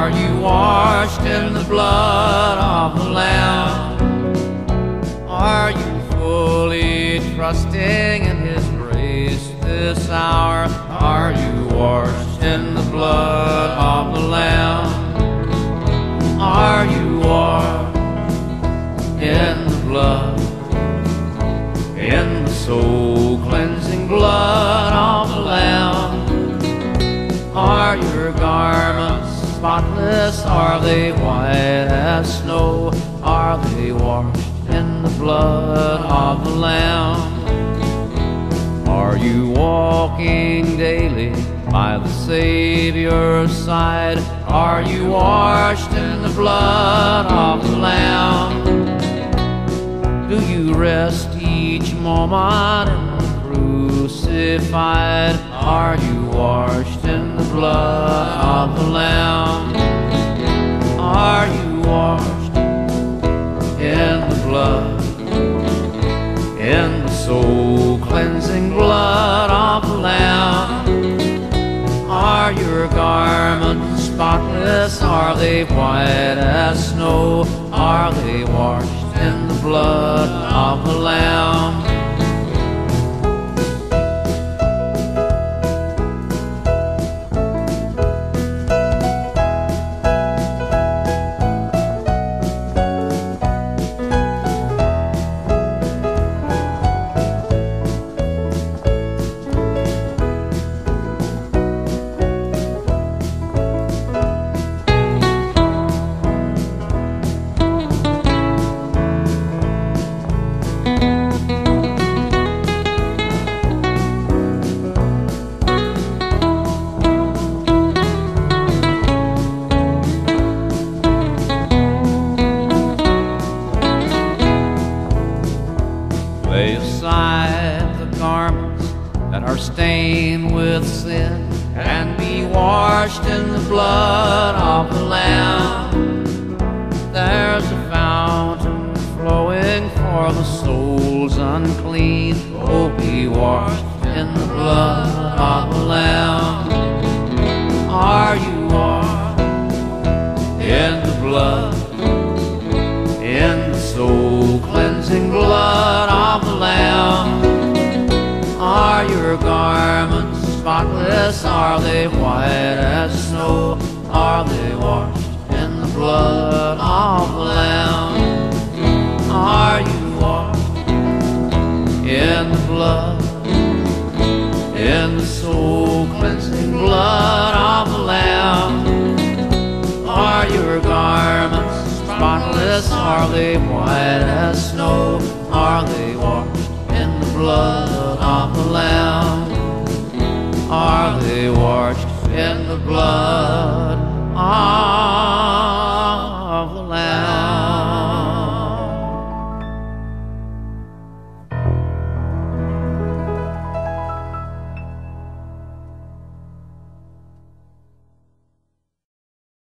Are you washed in the blood of the Lamb? Are you fully trusting in His grace this hour? Are you washed in the blood of the Lamb? Are you washed in the blood, in the soul-cleansing blood of the Lamb? Are your garments spotless? Are they white as snow? Are they washed in the blood of the Lamb? Are you walking daily by the Savior's side? Are you washed in the blood of the Lamb? Do you rest each moment in the crucified? Are you washed in the blood of the Lamb? Are you washed in the blood, in the soul-cleansing blood of the Lamb? Are your garments spotless? Are they white as snow? Are they washed in the blood of the Lamb? Lay aside the garments that are stained with sin, and be washed in the blood of the Lamb. There's a fountain flowing for the souls unclean. Oh, be washed in the blood of the Lamb. Are you washed in the blood, in the soul-cleansing blood of the Lamb? Are your garments spotless? Are they white as snow? Are they washed in the blood of the Lamb? Are you washed in the blood, in the soul-cleansing blood of the Lamb? Are your garments spotless? Are they white as snow? Are they washed in the blood of the Lamb? Are they washed in the blood